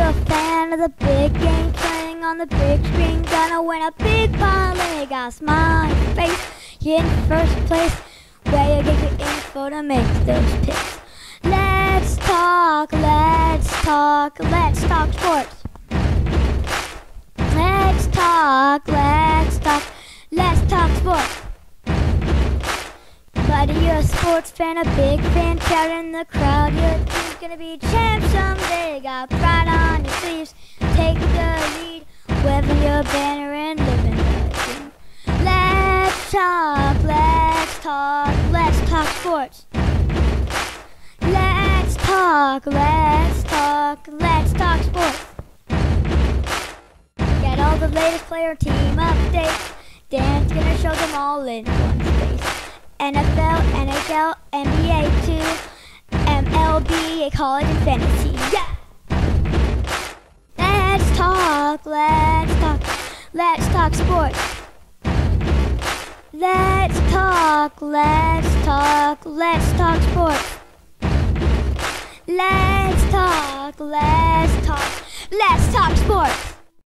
a fan of the big game playing on the big screen? Gonna win a big parlay, got a smile on your face. You're in first place, where you get your info to make those picks. Let's talk sports. Let's talk sports. Buddy, you're a sports fan, a big fan, crowd in the crowd. Your team's gonna be champ someday. Got pride on your sleeves, take the lead, waving your banner and living the dream. Let's talk sports. Let's talk sports. Get all the latest player team updates. Dan's gonna show them all in one space. NFL, NHL, NBA too, MLB, college and fantasy, yeah! Let's talk sports. Let's talk sports. Let's talk sports.